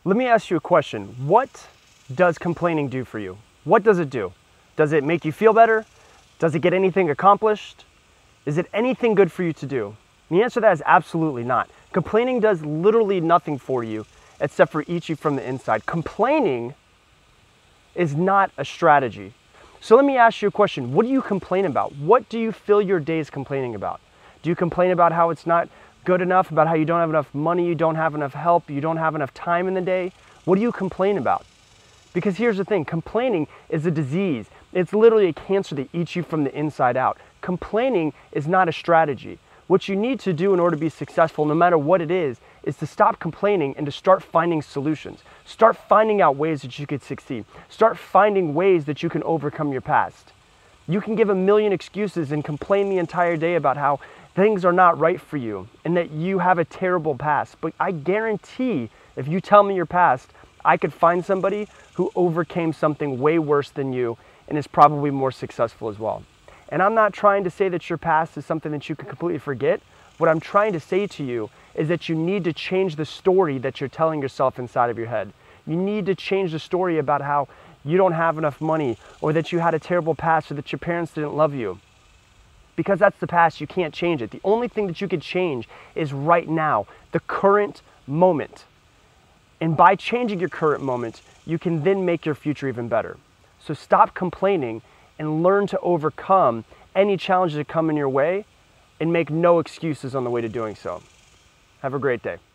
Let me ask you a question. What does complaining do for you? What does it do? Does it make you feel better? Does it get anything accomplished? Is it anything good for you to do? And the answer to that is absolutely not. Complaining does literally nothing for you except for eat you from the inside. Complaining is not a strategy. So let me ask you a question. What do you complain about? What do you fill your days complaining about? Do you complain about how it's not good enough, about how you don't have enough money, you don't have enough help, you don't have enough time in the day? What do you complain about? Because here's the thing, complaining is a disease. It's literally a cancer that eats you from the inside out. Complaining is not a strategy. What you need to do in order to be successful, no matter what it is to stop complaining and to start finding solutions. Start finding out ways that you could succeed. Start finding ways that you can overcome your past. You can give a million excuses and complain the entire day about how things are not right for you and that you have a terrible past. But I guarantee if you tell me your past, I could find somebody who overcame something way worse than you and is probably more successful as well. And I'm not trying to say that your past is something that you can completely forget. What I'm trying to say to you is that you need to change the story that you're telling yourself inside of your head. You need to change the story about how you don't have enough money or that you had a terrible past or that your parents didn't love you. Because that's the past, you can't change it. The only thing that you can change is right now, the current moment. And by changing your current moment, you can then make your future even better. So stop complaining and learn to overcome any challenges that come in your way and make no excuses on the way to doing so. Have a great day.